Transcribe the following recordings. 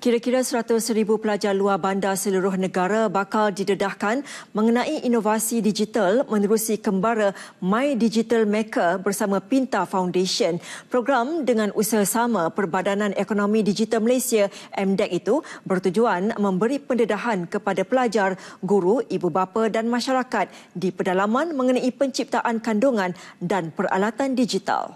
Kira-kira 100,000 pelajar luar bandar seluruh negara bakal didedahkan mengenai inovasi digital menerusi kembara My Digital Maker bersama Pinta Foundation. Program dengan usaha sama Perbadanan Ekonomi Digital Malaysia MDEC itu bertujuan memberi pendedahan kepada pelajar, guru, ibu bapa dan masyarakat di pedalaman mengenai penciptaan kandungan dan peralatan digital.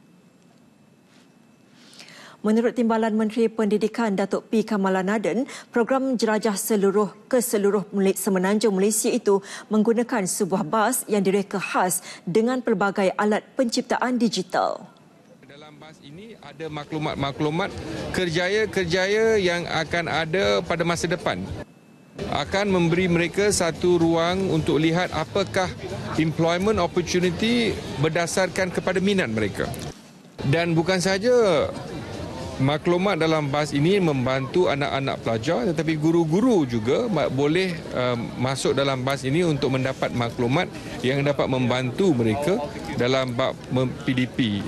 Menurut Timbalan Menteri Pendidikan Datuk P. Kamalanaden, program jelajah ke seluruh semenanjung Malaysia itu menggunakan sebuah bas yang direka khas dengan pelbagai alat penciptaan digital. Dalam bas ini ada maklumat-maklumat kerjaya-kerjaya yang akan ada pada masa depan. Akan memberi mereka satu ruang untuk lihat apakah employment opportunity berdasarkan kepada minat mereka. Dan bukan sahaja maklumat dalam bas ini membantu anak-anak pelajar, tetapi guru-guru juga boleh masuk dalam bas ini untuk mendapat maklumat yang dapat membantu mereka dalam bab PDP.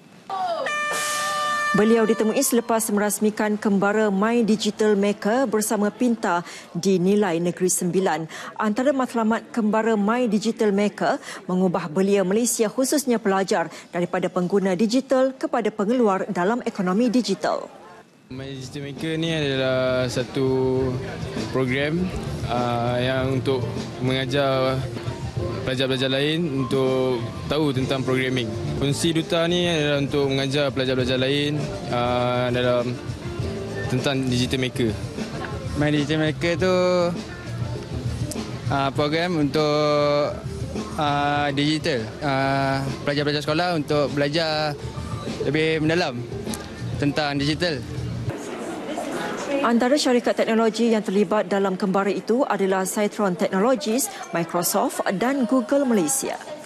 Beliau ditemui selepas merasmikan kembara My Digital Maker bersama Pinta di Nilai Negeri Sembilan. Antara matlamat kembara My Digital Maker mengubah belia Malaysia khususnya pelajar daripada pengguna digital kepada pengeluar dalam ekonomi digital. My Digital Maker ni adalah satu program yang untuk mengajar pelajar-pelajar lain untuk tahu tentang programming. Fungsi duta ni adalah untuk mengajar pelajar-pelajar lain tentang Digital Maker. My Digital Maker tu program untuk digital. Pelajar-pelajar sekolah untuk belajar lebih mendalam tentang digital. Antara syarikat teknologi yang terlibat dalam kembara itu adalah Cytron Technologies, Microsoft dan Google Malaysia.